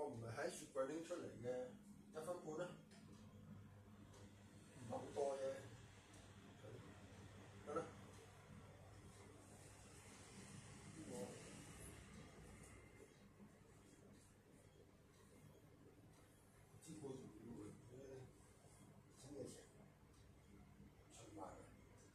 唔係喺雪櫃拎出嚟嘅，1分半啦，唔係好多啫，得啦。知個原料嘅，真嘅錢，出賣嘅。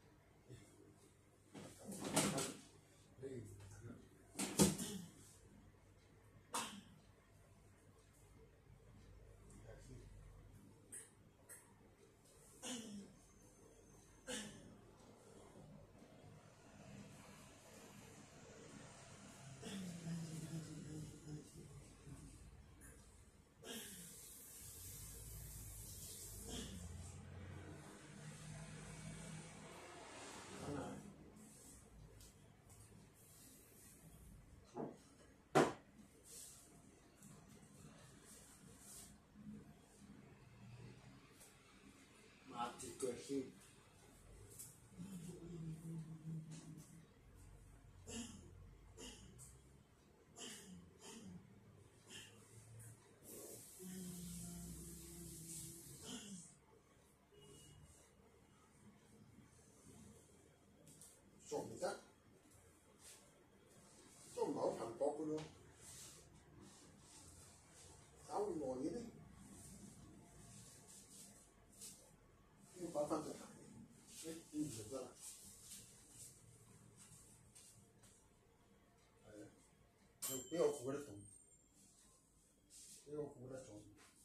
抹住腳先。熟唔得，都唔係好頻搏嘅咯，搞咁耐嘅咧，要擺翻對鞋，點唔食得啦？係啊，又俾我估得中，俾我估得中。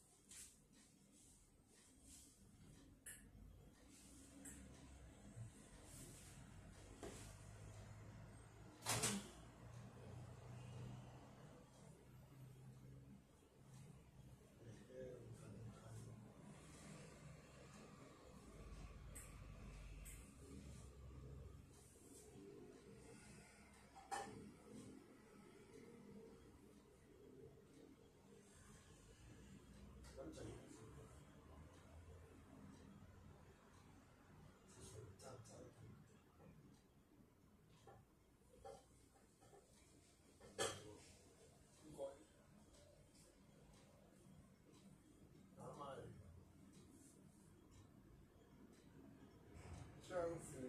將褲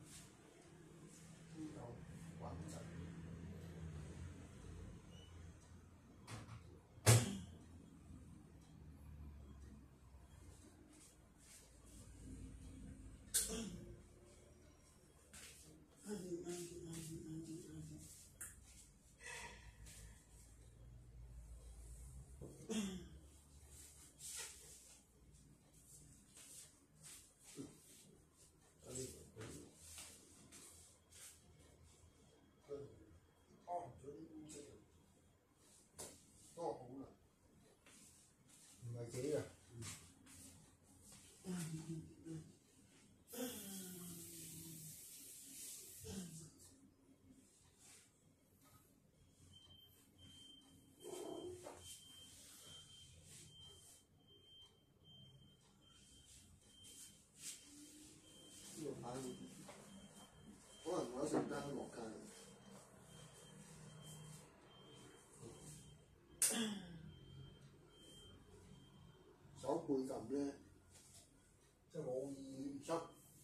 呢度穩陣。幾啊？呢個牌可能我一陣間落街。手背撳咧，即係冇意執，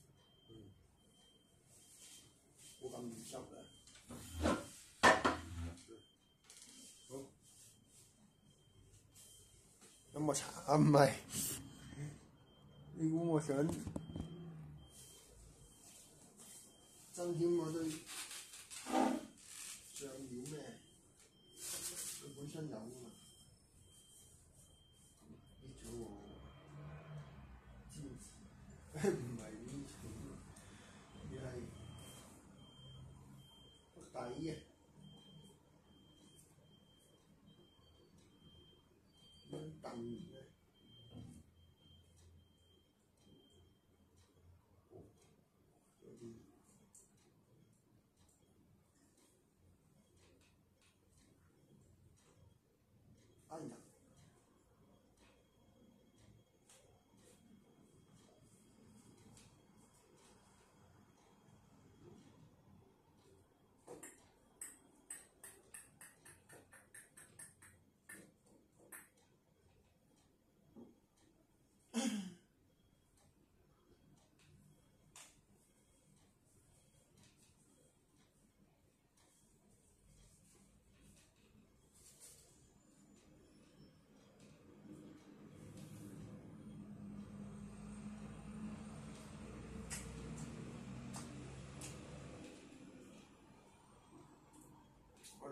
冇咁易執嘅。好，飲個茶唔係，你估我想增添嗰堆醬料咩？佢本身有㗎嘛。唔係呢種，而係個底嘅，咁樣燉嘅。哎呀！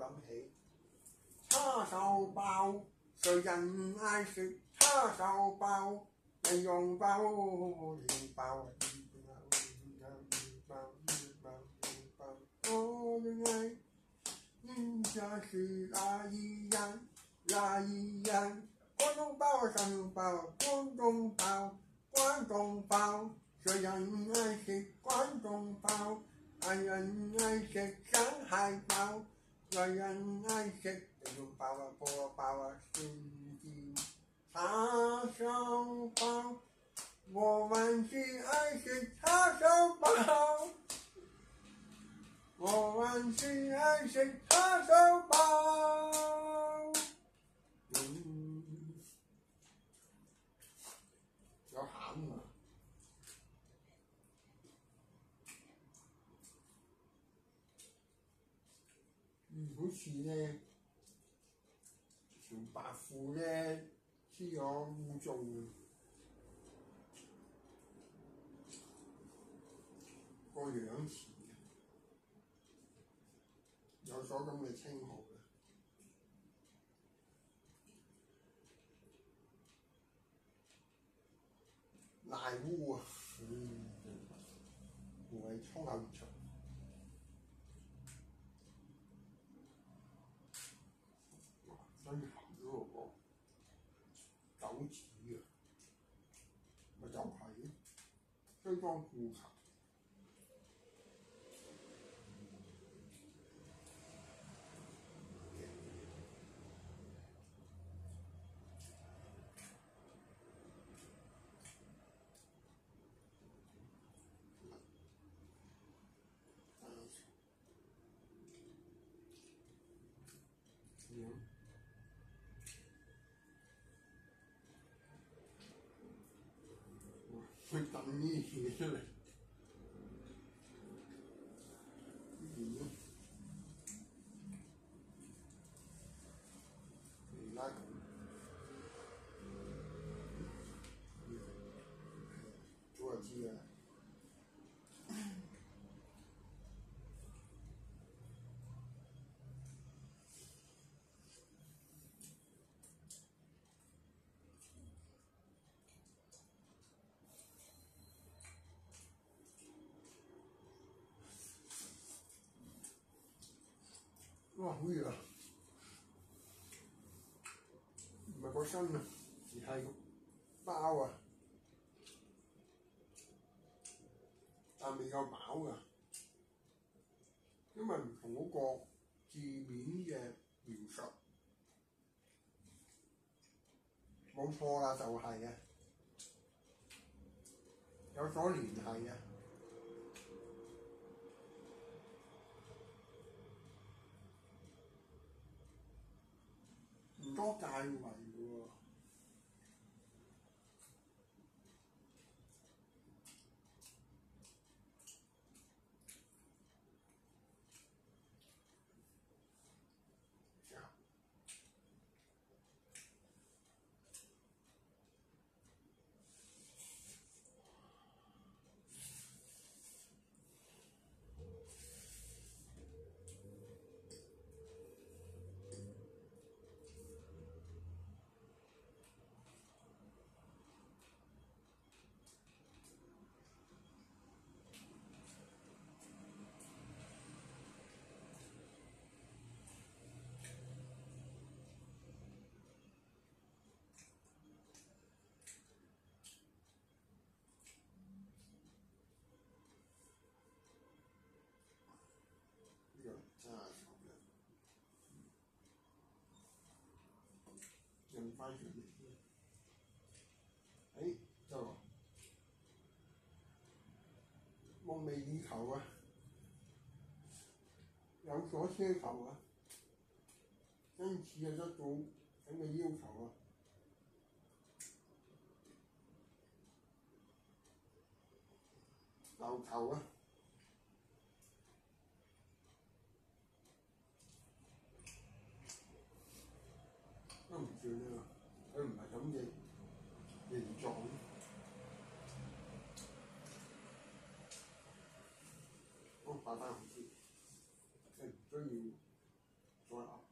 諗起叉燒包，誰人愛食叉燒包？你用包麵包，我愛家是哪一樣？廣東包、山東包、廣東包，誰人愛食廣東包？愛人愛食上海包，有人愛食這種包啊、菠蘿包啊、心經叉燒包。我們是愛食叉燒包，我們是愛食叉燒包。有餡啊！好似咧條白褲咧黐咗污糟嘅，個樣似有所咁嘅稱號嘅。賴污啊！無謂粗口長。真鹹咗喎個狗屎啊！咪就係西裝褲頭。佢燉啲嘢出嚟，而家咁，早就知㗎啦。哇！好熱啊！唔係個身啊，而係個包啊，但未夠飽㗎，因為唔同嗰個字面嘅描述，冇錯啦，就係啊，有所聯繫啊。唔多介懷喎。印翻上嚟，就夢寐以求啊，有所奢求啊，因此有得到咁嘅要求啊，求求啊！都唔算啊，佢唔係咁嘅形狀。都擺翻好啲，即係唔需要坐牢。